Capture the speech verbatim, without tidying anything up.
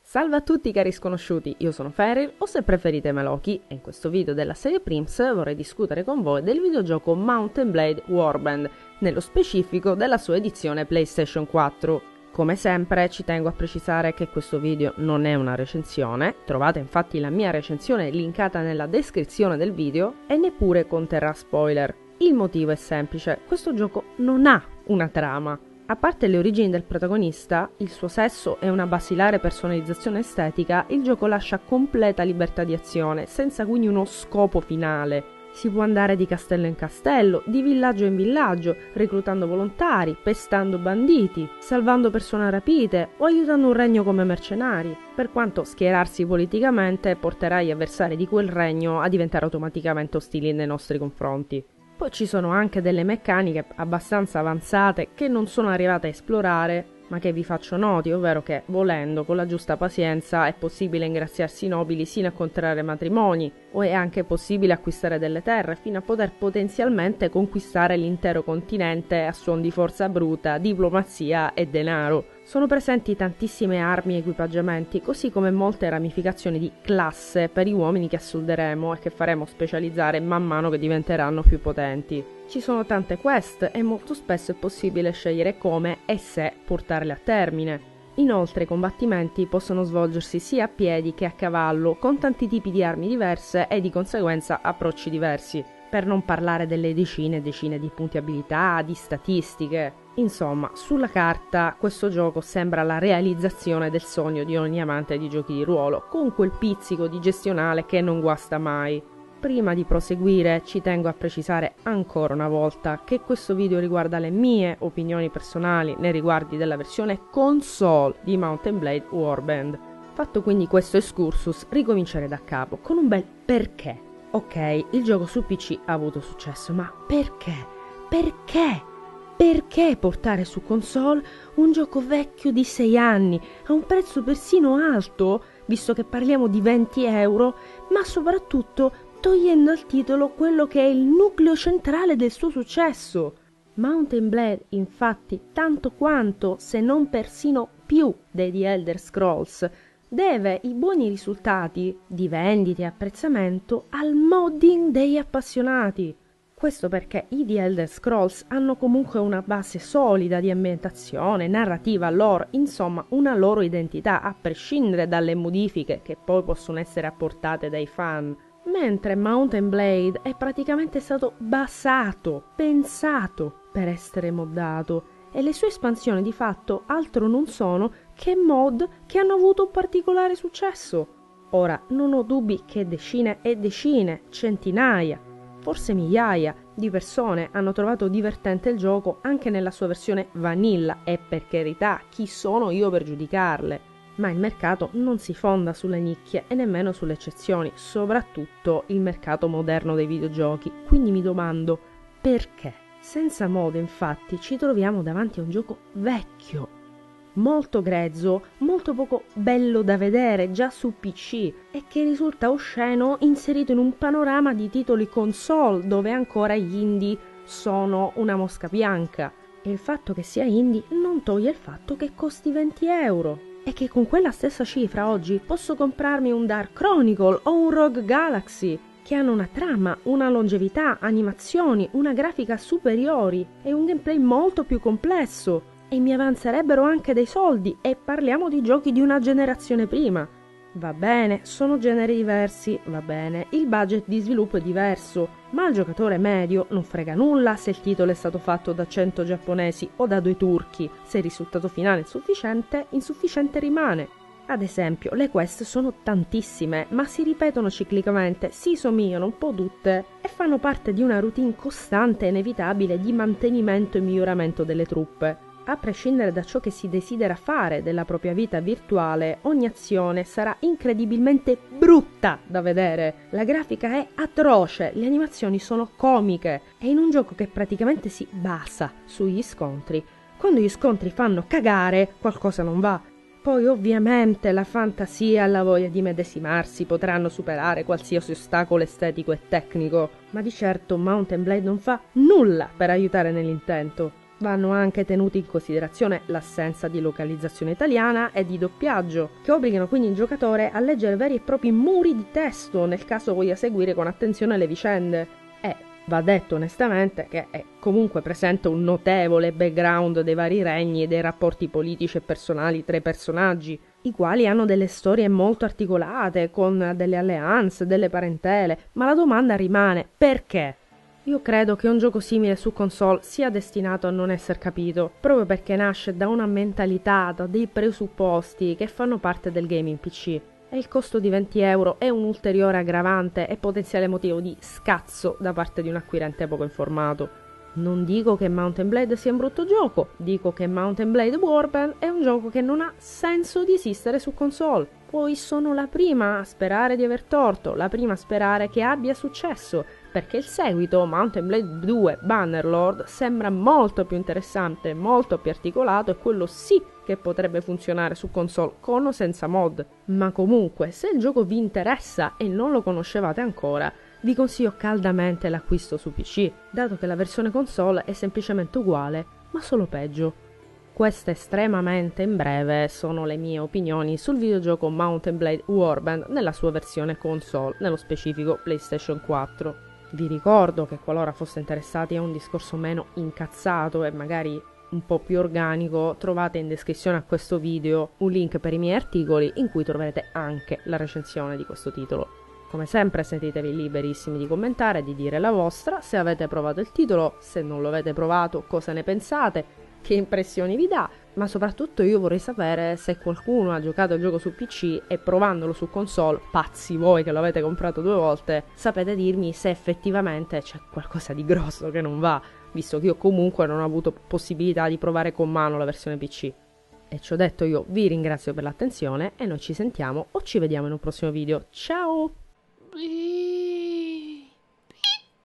Salve a tutti cari sconosciuti, io sono Feryl o se preferite Meloki e in questo video della serie Prims vorrei discutere con voi del videogioco Mount and Blade Warband, nello specifico della sua edizione PlayStation quattro. Come sempre ci tengo a precisare che questo video non è una recensione, trovate infatti la mia recensione linkata nella descrizione del video e neppure conterrà spoiler. Il motivo è semplice, questo gioco non ha una trama. A parte le origini del protagonista, il suo sesso e una basilare personalizzazione estetica, il gioco lascia completa libertà di azione, senza quindi uno scopo finale. Si può andare di castello in castello, di villaggio in villaggio, reclutando volontari, pestando banditi, salvando persone rapite o aiutando un regno come mercenari, per quanto schierarsi politicamente porterà gli avversari di quel regno a diventare automaticamente ostili nei nostri confronti. Poi ci sono anche delle meccaniche abbastanza avanzate che non sono arrivate a esplorare, ma che vi faccio noti, ovvero che, volendo, con la giusta pazienza, è possibile ingraziarsi i nobili sino a contrarre matrimoni, o è anche possibile acquistare delle terre fino a poter potenzialmente conquistare l'intero continente a suon di forza bruta, diplomazia e denaro. Sono presenti tantissime armi e equipaggiamenti, così come molte ramificazioni di classe per gli uomini che assolderemo e che faremo specializzare man mano che diventeranno più potenti. Ci sono tante quest e molto spesso è possibile scegliere come e se portarle a termine. Inoltre i combattimenti possono svolgersi sia a piedi che a cavallo, con tanti tipi di armi diverse e di conseguenza approcci diversi, per non parlare delle decine e decine di punti abilità, di statistiche. Insomma, sulla carta questo gioco sembra la realizzazione del sogno di ogni amante di giochi di ruolo, con quel pizzico di gestionale che non guasta mai. Prima di proseguire ci tengo a precisare ancora una volta che questo video riguarda le mie opinioni personali nei riguardi della versione console di Mount and Blade Warband. Fatto quindi questo excursus, ricomincerei da capo con un bel perché. Ok, il gioco su P C ha avuto successo, ma perché? Perché? Perché portare su console un gioco vecchio di sei anni a un prezzo persino alto, visto che parliamo di venti euro, ma soprattutto togliendo al titolo quello che è il nucleo centrale del suo successo? Mount and Blade, infatti, tanto quanto, se non persino più dei The Elder Scrolls, deve i buoni risultati di vendite e apprezzamento al modding degli appassionati. Questo perché i The Elder Scrolls hanno comunque una base solida di ambientazione, narrativa, lore, insomma una loro identità, a prescindere dalle modifiche che poi possono essere apportate dai fan. Mentre Mount and Blade è praticamente stato basato, pensato per essere moddato, e le sue espansioni di fatto altro non sono che mod che hanno avuto un particolare successo. Ora, non ho dubbi che decine e decine, centinaia, forse migliaia di persone hanno trovato divertente il gioco anche nella sua versione vanilla, e per carità, chi sono io per giudicarle? Ma il mercato non si fonda sulle nicchie e nemmeno sulle eccezioni, soprattutto il mercato moderno dei videogiochi. Quindi mi domando, perché? Senza mod, infatti, ci troviamo davanti a un gioco vecchio, molto grezzo, molto poco bello da vedere già su P C e che risulta osceno inserito in un panorama di titoli console dove ancora gli indie sono una mosca bianca. E il fatto che sia indie non toglie il fatto che costi venti euro. E che con quella stessa cifra oggi posso comprarmi un Dark Chronicle o un Rogue Galaxy, che hanno una trama, una longevità, animazioni, una grafica superiori e un gameplay molto più complesso, e mi avanzerebbero anche dei soldi, e parliamo di giochi di una generazione prima. Va bene, sono generi diversi, va bene, il budget di sviluppo è diverso, ma al giocatore medio non frega nulla se il titolo è stato fatto da cento giapponesi o da due turchi. Se il risultato finale è insufficiente, insufficiente rimane. Ad esempio, le quest sono tantissime, ma si ripetono ciclicamente, si somigliano un po' tutte e fanno parte di una routine costante e inevitabile di mantenimento e miglioramento delle truppe. A prescindere da ciò che si desidera fare della propria vita virtuale, ogni azione sarà incredibilmente brutta da vedere. La grafica è atroce, le animazioni sono comiche e in un gioco che praticamente si basa sugli scontri, quando gli scontri fanno cagare, qualcosa non va. Poi ovviamente la fantasia e la voglia di medesimarsi potranno superare qualsiasi ostacolo estetico e tecnico, ma di certo Mount and Blade non fa nulla per aiutare nell'intento. Vanno anche tenuti in considerazione l'assenza di localizzazione italiana e di doppiaggio, che obbligano quindi il giocatore a leggere veri e propri muri di testo nel caso voglia seguire con attenzione le vicende. E va detto onestamente che è comunque presente un notevole background dei vari regni e dei rapporti politici e personali tra i personaggi, i quali hanno delle storie molto articolate, con delle alleanze, delle parentele, ma la domanda rimane: perché? Io credo che un gioco simile su console sia destinato a non essere capito, proprio perché nasce da una mentalità, da dei presupposti che fanno parte del gaming P C. E il costo di venti euro è un ulteriore aggravante e potenziale motivo di scazzo da parte di un acquirente poco informato. Non dico che Mount and Blade sia un brutto gioco, dico che Mount and Blade Warband è un gioco che non ha senso di esistere su console. Poi sono la prima a sperare di aver torto, la prima a sperare che abbia successo, perché il seguito, Mount and Blade due Bannerlord, sembra molto più interessante, molto più articolato e quello sì che potrebbe funzionare su console con o senza mod. Ma comunque, se il gioco vi interessa e non lo conoscevate ancora, vi consiglio caldamente l'acquisto su P C, dato che la versione console è semplicemente uguale, ma solo peggio. Queste estremamente in breve sono le mie opinioni sul videogioco Mount and Blade Warband nella sua versione console, nello specifico PlayStation quattro. Vi ricordo che qualora foste interessati a un discorso meno incazzato e magari un po' più organico, trovate in descrizione a questo video un link per i miei articoli in cui troverete anche la recensione di questo titolo. Come sempre sentitevi liberissimi di commentare e di dire la vostra, se avete provato il titolo, se non lo avete provato, cosa ne pensate, che impressioni vi dà, ma soprattutto io vorrei sapere se qualcuno ha giocato il gioco su P C e provandolo su console, pazzi voi che lo avete comprato due volte, sapete dirmi se effettivamente c'è qualcosa di grosso che non va, visto che io comunque non ho avuto possibilità di provare con mano la versione P C. E ciò detto, io vi ringrazio per l'attenzione e noi ci sentiamo o ci vediamo in un prossimo video. Ciao!